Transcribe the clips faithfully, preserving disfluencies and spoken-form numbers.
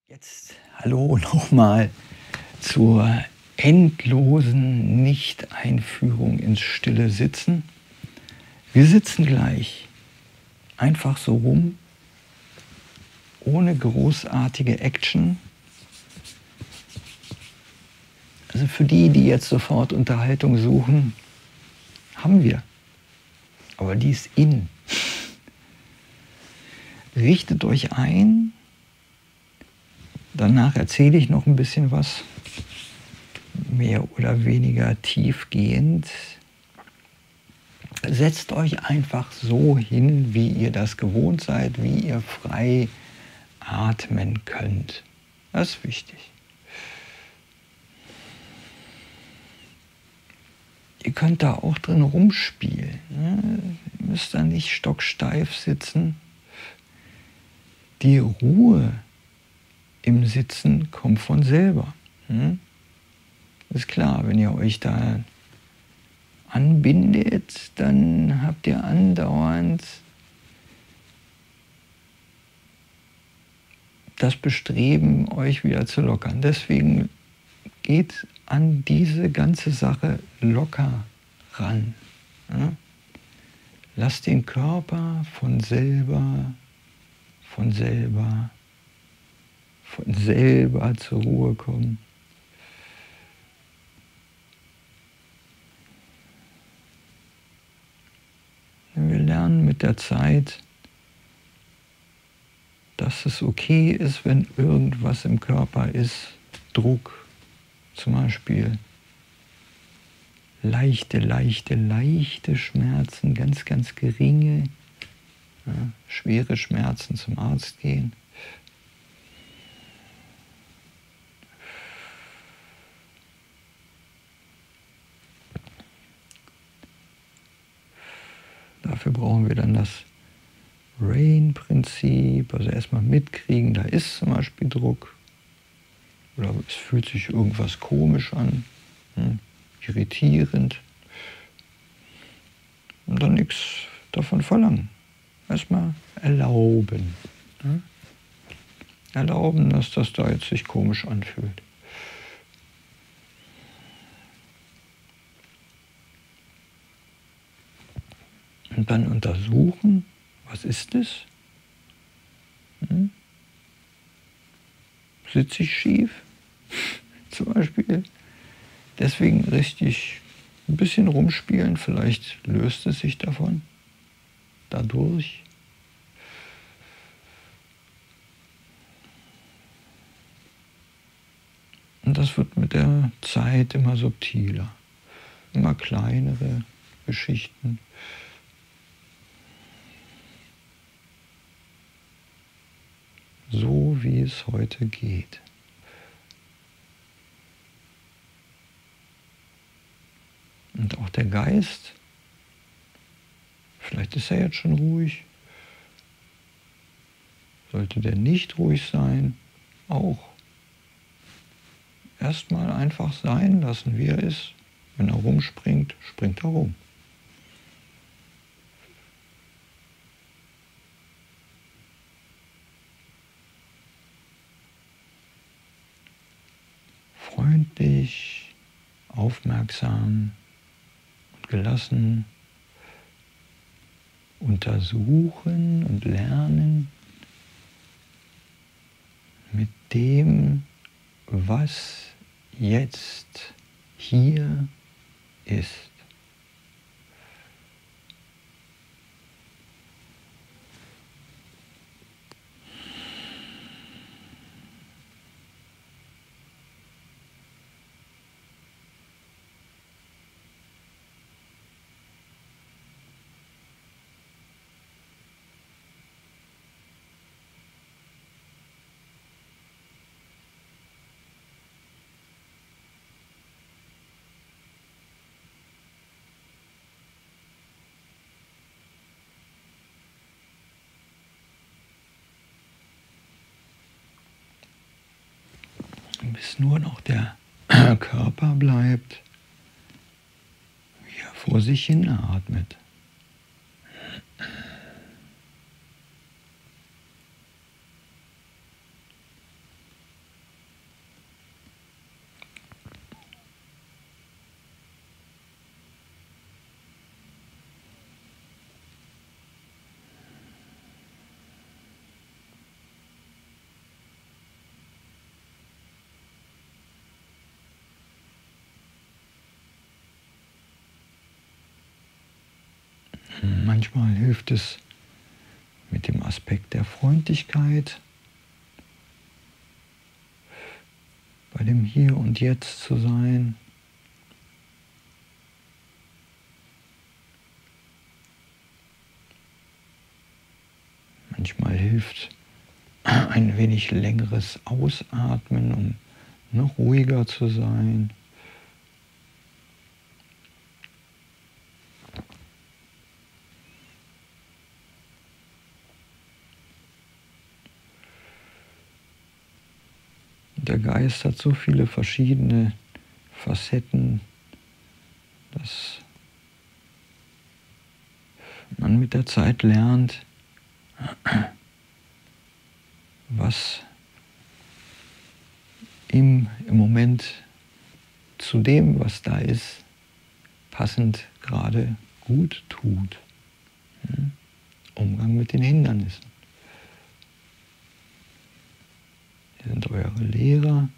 Jetzt hallo nochmal zur endlosen Nicht-Einführung ins stille Sitzen. Wir sitzen gleich einfach so rum, ohne großartige Action. Also für die, die jetzt sofort Unterhaltung suchen, haben wir. Aber die ist in. Richtet euch ein. Danach erzähle ich noch ein bisschen was, mehr oder weniger tiefgehend. Setzt euch einfach so hin, wie ihr das gewohnt seid, wie ihr frei atmen könnt. Das ist wichtig. Ihr könnt da auch drin rumspielen. Ne? Ihr müsst da nicht stocksteif sitzen. Die Ruhe im Sitzen kommt von selber. Hm? Ist klar, wenn ihr euch da anbindet, dann habt ihr andauernd das Bestreben, euch wieder zu lockern. Deswegen geht an diese ganze Sache locker ran. Ja? Lasst den Körper von selber, von selber, von selber zur Ruhe kommen. Wir lernen mit der Zeit, dass es okay ist, wenn irgendwas im Körper ist. Druck zum Beispiel. Leichte, leichte, leichte Schmerzen, ganz, ganz geringe. Ja, schwere Schmerzen, zum Arzt gehen. Dafür brauchen wir dann das Rain-Prinzip, also erstmal mitkriegen, da ist zum Beispiel Druck oder es fühlt sich irgendwas komisch an, hm, irritierend und dann nichts davon verlangen. Erstmal erlauben. Hm? Erlauben, dass das da jetzt sich komisch anfühlt. Und dann untersuchen, was ist es? Hm? Sitze ich schief? Zum Beispiel. Deswegen richtig ein bisschen rumspielen, vielleicht löst es sich davon, dadurch. Und das wird mit der Zeit immer subtiler, immer kleinere Geschichten. So wie es heute geht. Und auch der Geist, vielleicht ist er jetzt schon ruhig, sollte der nicht ruhig sein, auch. Erstmal einfach sein lassen, wie er ist. Wenn er rumspringt, springt er rum. Freundlich, aufmerksam und gelassen untersuchen und lernen mit dem, was jetzt hier ist. Bis nur noch der Körper bleibt, wie er vor sich hin atmet. Manchmal hilft es mit dem Aspekt der Freundlichkeit, bei dem Hier und Jetzt zu sein. Manchmal hilft ein wenig längeres Ausatmen, um noch ruhiger zu sein. Der Geist hat so viele verschiedene Facetten, dass man mit der Zeit lernt, was ihm im Moment zu dem, was da ist, passend gerade gut tut. Umgang mit den Hindernissen. Sie sind eure Lehrer.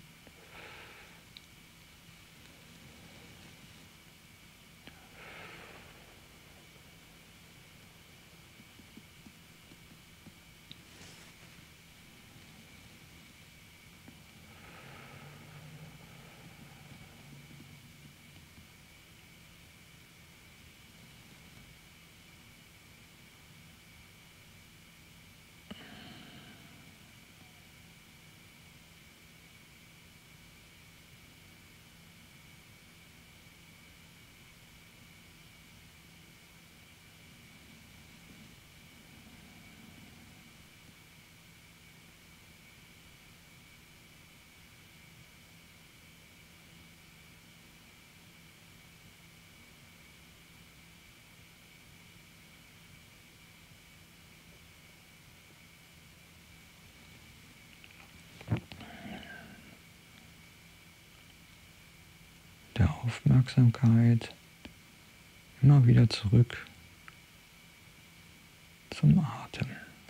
Der Aufmerksamkeit immer wieder zurück zum Atem.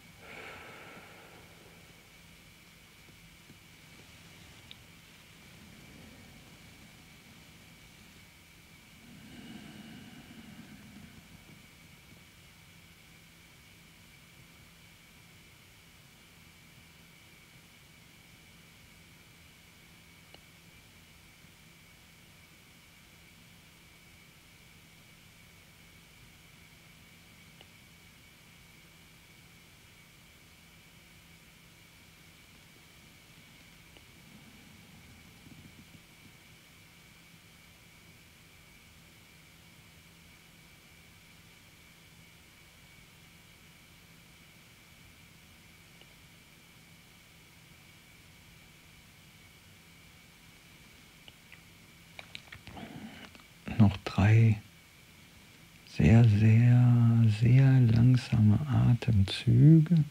Noch drei sehr, sehr, sehr langsame Atemzüge.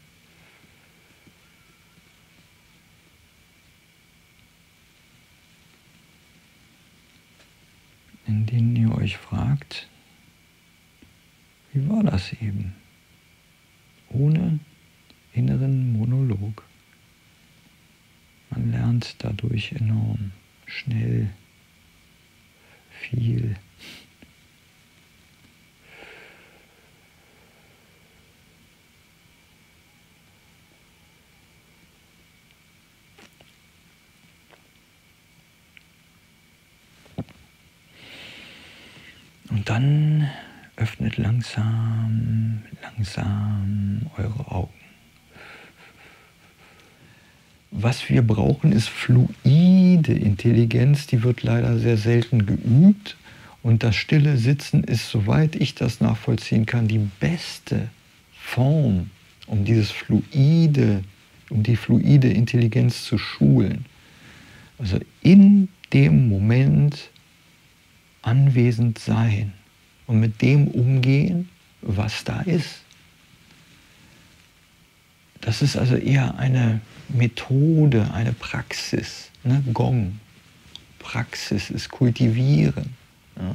In denen ihr euch fragt, wie war das eben? Ohne inneren Monolog. Man lernt dadurch enorm schnell viel. Und dann öffnet langsam, langsam eure Augen. Was wir brauchen, ist fluide Intelligenz, die wird leider sehr selten geübt. Und das stille Sitzen ist, soweit ich das nachvollziehen kann, die beste Form, um dieses fluide, um die fluide Intelligenz zu schulen. Also in dem Moment anwesend sein und mit dem umgehen, was da ist. Das ist also eher eine Methode, eine Praxis. Ne? Gong. Praxis ist kultivieren. Ja?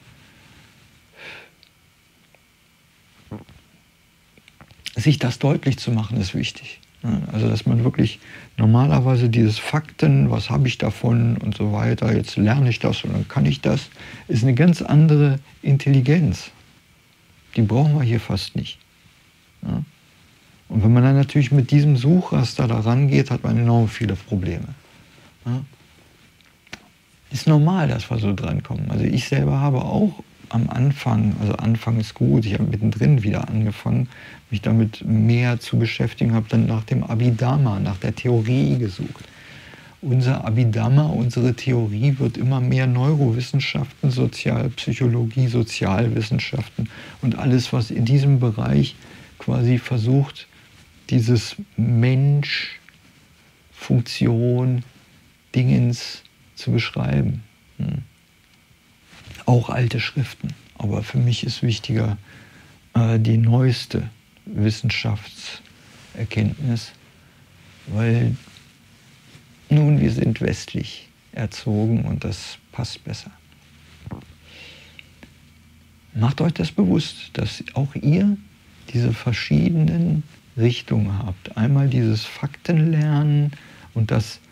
Sich das deutlich zu machen, ist wichtig. Ja? Also dass man wirklich normalerweise dieses Fakten, was habe ich davon und so weiter, jetzt lerne ich das und dann kann ich das, ist eine ganz andere Intelligenz. Die brauchen wir hier fast nicht. Ja? Und wenn man dann natürlich mit diesem Suchraster da rangeht, hat man enorm viele Probleme. Ja? Ist normal, dass wir so drankommen. Also ich selber habe auch am Anfang, also Anfang ist gut, ich habe mittendrin wieder angefangen, mich damit mehr zu beschäftigen, habe dann nach dem Abhidharma, nach der Theorie gesucht. Unser Abhidharma, unsere Theorie wird immer mehr Neurowissenschaften, Sozialpsychologie, Sozialwissenschaften und alles, was in diesem Bereich quasi versucht, dieses Mensch, Funktion, Dingens zu beschreiben. Hm. Auch alte Schriften, aber für mich ist wichtiger äh, die neueste Wissenschaftserkenntnis, weil nun, wir sind westlich erzogen und das passt besser. Macht euch das bewusst, dass auch ihr diese verschiedenen Richtungen habt. Einmal dieses Faktenlernen und das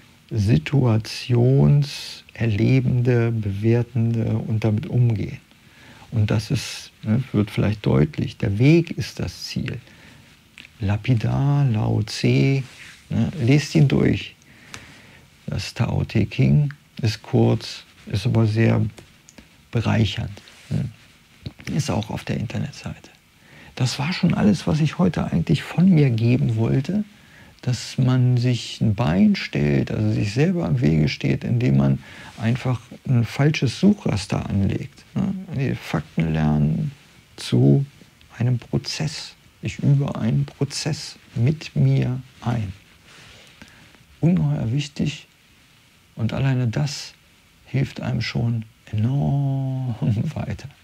Situationserlebende, Bewertende und damit umgehen. Und das ist, ne, wird vielleicht deutlich, der Weg ist das Ziel. Lapidar, Lao Tse, ne, lest ihn durch. Das Tao Te Ching ist kurz, ist aber sehr bereichernd. Ne. Ist auch auf der Internetseite. Das war schon alles, was ich heute eigentlich von mir geben wollte, dass man sich ein Bein stellt, also sich selber am Wege steht, indem man einfach ein falsches Suchraster anlegt. Die Fakten lernen zu einem Prozess. Ich übe einen Prozess mit mir ein. Ungeheuer wichtig und alleine das hilft einem schon enorm weiter.